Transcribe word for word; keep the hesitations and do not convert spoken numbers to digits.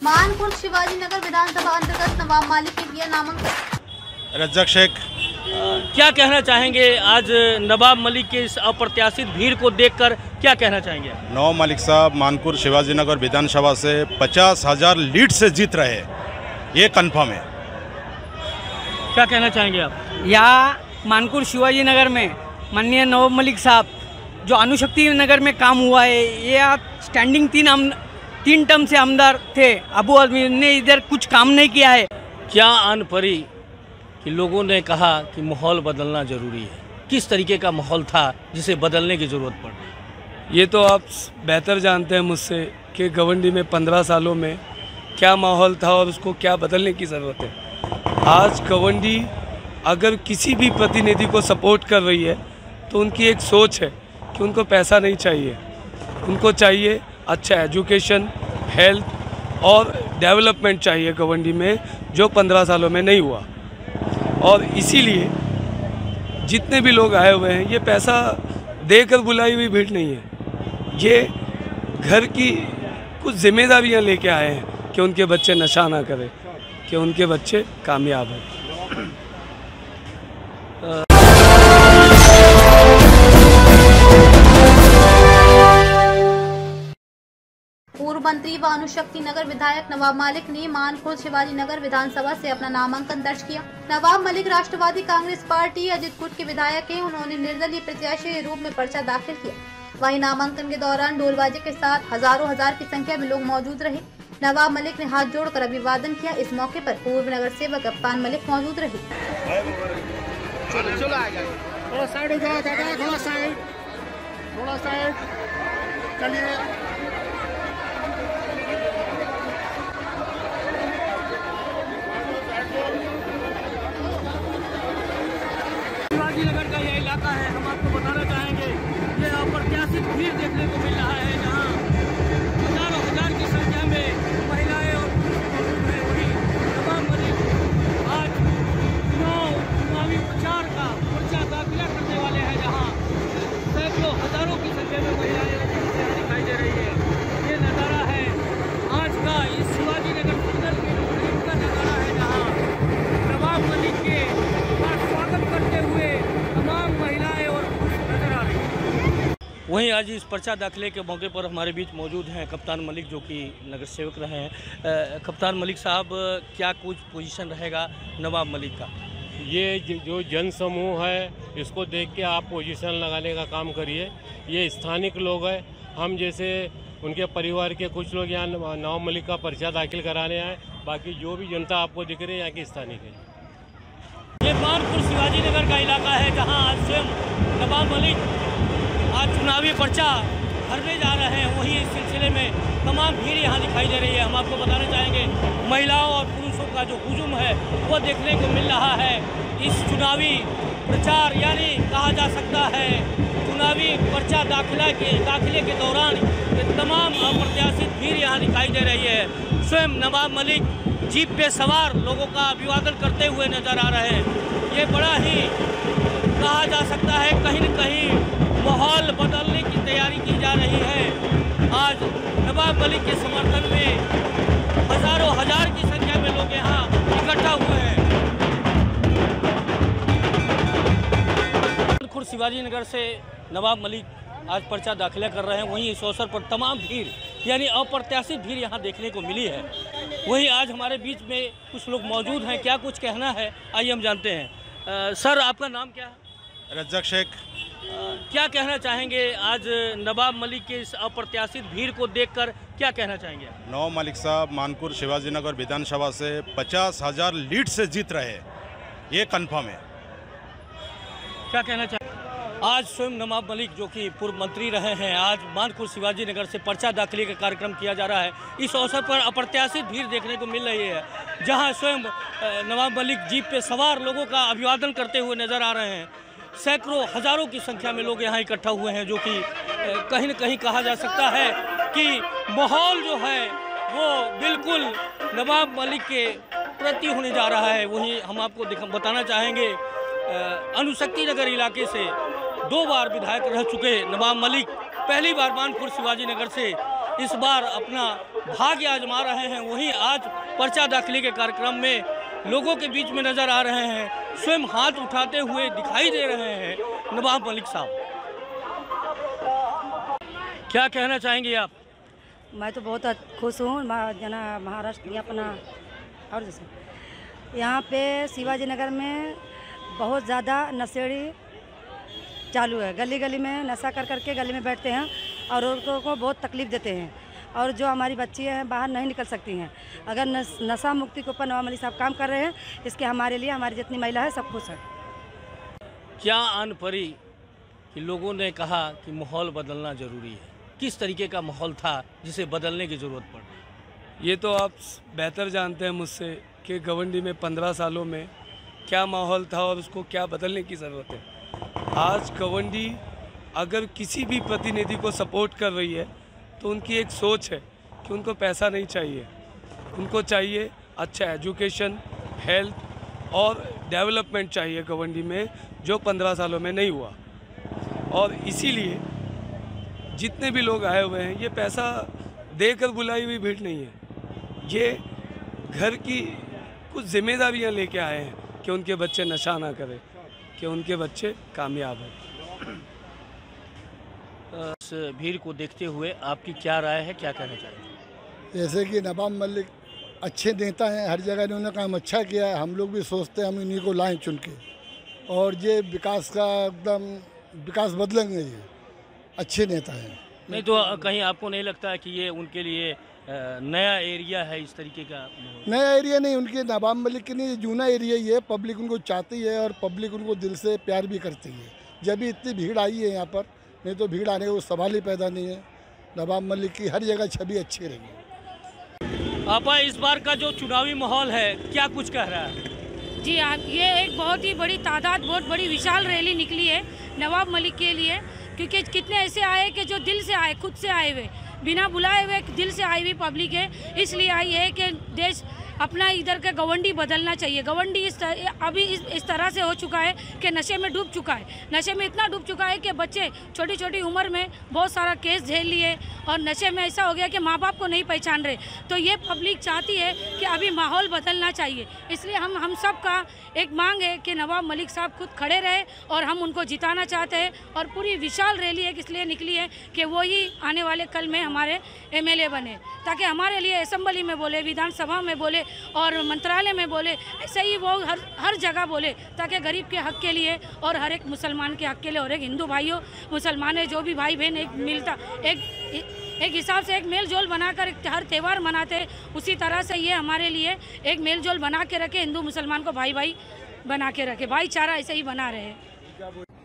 मानपुर शिवाजी नगर विधानसभा अंतर्गत नवाब मलिक के दिया नामांकन। रज्जाक शेख, क्या कहना चाहेंगे आज नवाब मलिक के इस अप्रत्याशित भीड़ को देखकर, क्या कहना चाहेंगे? नवाब मलिक साहब मानपुर शिवाजी नगर विधानसभा से पचास हजार लीड से जीत रहे हैं, ये कंफर्म है। क्या कहना चाहेंगे आप? यहाँ मानपुर शिवाजी नगर में माननीय नवाब मलिक साहब जो अणुशक्ति नगर में काम हुआ है, ये आप स्टैंडिंग तीन हम तीन टर्म से आमदार थे, अबू आदमी ने इधर कुछ काम नहीं किया है। क्या आन पड़ी कि लोगों ने कहा कि माहौल बदलना ज़रूरी है? किस तरीके का माहौल था जिसे बदलने की ज़रूरत पड़ी? ये तो आप बेहतर जानते हैं मुझसे कि गवंडी में पंद्रह सालों में क्या माहौल था और उसको क्या बदलने की ज़रूरत है। आज गवंडी अगर किसी भी प्रतिनिधि को सपोर्ट कर रही है तो उनकी एक सोच है कि उनको पैसा नहीं चाहिए, उनको चाहिए अच्छा एजुकेशन, हेल्थ और डेवलपमेंट चाहिए गवंडी में, जो पंद्रह सालों में नहीं हुआ। और इसीलिए जितने भी लोग आए हुए हैं, ये पैसा देकर बुलाई हुई भीड़ नहीं है, ये घर की कुछ जिम्मेदारियां लेके आए हैं कि उनके बच्चे नशा ना करें, कि उनके बच्चे कामयाब हैं। पूर्व मंत्री व अणुशक्ति नगर विधायक नवाब मलिक ने मानपुर शिवाजी नगर विधानसभा से अपना नामांकन दर्ज किया। नवाब मलिक राष्ट्रवादी कांग्रेस पार्टी अजितकुट के विधायक हैं। उन्होंने निर्दलीय प्रत्याशी के रूप में पर्चा दाखिल किया। वहीं नामांकन के दौरान ढोलबाजे के साथ हजारों हजार की संख्या में लोग मौजूद रहे। नवाब मलिक ने हाथ जोड़कर अभिवादन किया। इस मौके पर पूर्व नगर सेवक कप्तान मलिक मौजूद रहे। थोड़ा साइड हो जाओ दादा, थोड़ा साइड, थोड़ा साइड, चलिए। शिवाजी नगर का यह इलाका है, हम आपको बताना चाहेंगे ये अप्रत्याशित भीड़ देखने को मिल रहा है, जहां हजारों हजार की संख्या में महिलाएं और वही नवाब मलिक आज चुनाव चुनावी प्रचार का पर्चा दाखिला करने वाले हैं, जहां सैकड़ों हजारों की संख्या में महिलाएं दिखाई दे रही है। ये नज़ारा है आज का इस शिवाजी नगर सुंदर का नज़ारा है, जहाँ नवाब मलिक के स्वागत करते हुए तमाम महिलाएं और पुरुष नजर आ रही हैं। वहीं आज इस पर्चा दाखिले के मौके पर हमारे बीच मौजूद हैं कप्तान मलिक, जो कि नगर सेवक रहे हैं। कप्तान मलिक साहब, क्या कुछ पोजीशन रहेगा नवाब मलिक का? ये जो जन समूह है, इसको देख के आप पोजीशन लगाने का काम करिए। ये स्थानिक लोग हैं, हम जैसे उनके परिवार के कुछ लोग यहाँ नवाब मलिक का पर्चा दाखिल कराने आए, बाकी जो भी जनता आपको दिख रही है यहाँ की स्थानिक है। ये मानपुर शिवाजी नगर का इलाका है, जहां आज स्वयं नवाब मलिक आज चुनावी पर्चा भरने जा रहे हैं। वहीं इस सिलसिले में तमाम भीड़ यहाँ दिखाई दे रही है। हम आपको बताना चाहेंगे महिलाओं और पुरुषों का जो हुजूम है वो देखने को मिल रहा है इस चुनावी प्रचार, यानी कहा जा सकता है चुनावी पर्चा दाखिला के दाखिले के दौरान तमाम अप्रत्याशित भीड़ यहाँ दिखाई दे रही है। स्वयं नवाब मलिक जीप पे सवार लोगों का अभिवादन करते हुए नजर आ रहे हैं। ये बड़ा ही कहा जा सकता है कहीं न कहीं माहौल बदलने की तैयारी की जा रही है। आज नवाब मलिक के समर्थन में हजारों हजार की संख्या में लोग यहाँ इकट्ठा हुए हैं। खुद शिवाजी नगर से नवाब मलिक आज पर्चा दाखिला कर रहे हैं। वहीं इस अवसर पर तमाम भीड़ यानी अप्रत्याशित भीड़ यहाँ देखने को मिली है। वहीं आज हमारे बीच में कुछ लोग मौजूद हैं, क्या कुछ कहना है आइए हम जानते हैं। आ, सर, आपका नाम क्या है? रज्जाक शेख। क्या कहना चाहेंगे आज नवाब मलिक के इस अप्रत्याशित भीड़ को देखकर, क्या कहना चाहेंगे? नवाब मलिक साहब मानपुर शिवाजी नगर विधानसभा से पचास हजार लीड से जीत रहे हैं, ये कंफर्म है। क्या कहना चाहेंगे? आज स्वयं नवाब मलिक, जो कि पूर्व मंत्री रहे हैं, आज मानपुर शिवाजी नगर से पर्चा दाखिले का कार्यक्रम किया जा रहा है। इस अवसर पर अप्रत्याशित भीड़ देखने को मिल रही है, जहां स्वयं नवाब मलिक जीप पे सवार लोगों का अभिवादन करते हुए नजर आ रहे हैं। सैकड़ों हजारों की संख्या में लोग यहाँ इकट्ठा हुए हैं, जो कि कहीं न कहीं कहा जा सकता है कि माहौल जो है वो बिल्कुल नवाब मलिक के प्रति होने जा रहा है। वहीं हम आपको बताना चाहेंगे अणुशक्ति नगर इलाके से दो बार विधायक रह चुके नवाब मलिक पहली बार मानपुर शिवाजी नगर से इस बार अपना भाग्य आजमा रहे हैं, वहीं आज पर्चा दाखिले के कार्यक्रम में लोगों के बीच में नजर आ रहे हैं, स्वयं हाथ उठाते हुए दिखाई दे रहे हैं नवाब मलिक साहब। क्या कहना चाहेंगे आप? मैं तो बहुत खुश हूँ। जना महाराष्ट्र अपना और जैसे यहाँ पे शिवाजी नगर में बहुत ज़्यादा नशेड़ी चालू है। गली गली में नशा कर करके गली में बैठते हैं और औरतों को बहुत तकलीफ़ देते हैं, और जो हमारी बच्चियाँ हैं बाहर नहीं निकल सकती हैं। अगर नस, नशा मुक्ति के ऊपर नवाब मलिक साहब काम कर रहे हैं, इसके हमारे लिए हमारी जितनी महिला है सब खुश है। क्या आन पड़ी कि लोगों ने कहा कि माहौल बदलना ज़रूरी है? किस तरीके का माहौल था जिसे बदलने की ज़रूरत पड़ रही? ये तो आप बेहतर जानते हैं मुझसे कि गवंडी में पंद्रह सालों में क्या माहौल था और उसको क्या बदलने की ज़रूरत है। आज गवंडी अगर किसी भी प्रतिनिधि को सपोर्ट कर रही है तो उनकी एक सोच है कि उनको पैसा नहीं चाहिए, उनको चाहिए अच्छा एजुकेशन, हेल्थ और डेवलपमेंट चाहिए गवंडी में, जो पंद्रह सालों में नहीं हुआ। और इसीलिए जितने भी लोग आए हुए हैं, ये पैसा देकर बुलाई हुई भीड़ नहीं है, ये घर की कुछ जिम्मेदारियां लेके आए हैं कि उनके बच्चे नशा ना करें, कि उनके बच्चे कामयाब हैं। इस भीड़ को देखते हुए आपकी क्या राय है, क्या कहना चाहेंगे? जैसे कि नवाब मलिक अच्छे नेता हैं, हर जगह इन्होंने काम अच्छा किया है। हम लोग भी सोचते हैं हम इन्हीं को लाएं चुन के, और ये विकास का एकदम विकास बदलेंगे, ये अच्छे नेता हैं। नहीं तो कहीं आपको नहीं लगता है कि ये उनके लिए नया एरिया है इस तरीके का? नया एरिया नहीं, उनके नवाब मलिक के नहीं, जूना एरिया ही है। पब्लिक उनको चाहती है और पब्लिक उनको दिल से प्यार भी करती है। जब भी इतनी भीड़ आई है यहाँ पर, नहीं तो भीड़ आने का वो सवाल ही पैदा नहीं है। नवाब मलिक की हर जगह छवि अच्छी रही। आपा, इस बार का जो चुनावी माहौल है क्या कुछ कह रहा है? जी हाँ, ये एक बहुत ही बड़ी तादाद, बहुत बड़ी विशाल रैली निकली है नवाब मलिक के लिए, क्योंकि कितने ऐसे आए कि जो दिल से आए, खुद से आए हुए, बिना बुलाए हुए दिल से आई हुई पब्लिक है। इसलिए आई है कि देश अपना इधर का गवंडी बदलना चाहिए। गवंडी इस अभी इस, इस तरह से हो चुका है कि नशे में डूब चुका है। नशे में इतना डूब चुका है कि बच्चे छोटी छोटी उम्र में बहुत सारा केस झेल लिए, और नशे में ऐसा हो गया कि माँ बाप को नहीं पहचान रहे। तो ये पब्लिक चाहती है कि अभी माहौल बदलना चाहिए। इसलिए हम हम सब का एक मांग है कि नवाब मलिक साहब खुद खड़े रहे, और हम उनको जिताना चाहते हैं। और पूरी विशाल रैली एक इसलिए निकली है कि वो ही आने वाले कल में हमारे एम एल ए बने, ताकि हमारे लिए असेंबली में बोले, विधानसभा में बोले और मंत्रालय में बोले, ऐसे ही वो हर हर जगह बोले, ताकि गरीब के हक के लिए और हर एक मुसलमान के हक के लिए, और एक हिंदू भाइयों मुसलमान जो भी भाई बहन एक मिलता एक एक हिसाब से एक मेल जोल बनाकर हर त्यौहार मनाते हैं, उसी तरह से ये हमारे लिए एक मेल जोल बना के रखे, हिंदू मुसलमान को भाई भाई बना के रखे, भाईचारा ऐसे ही बना रहे।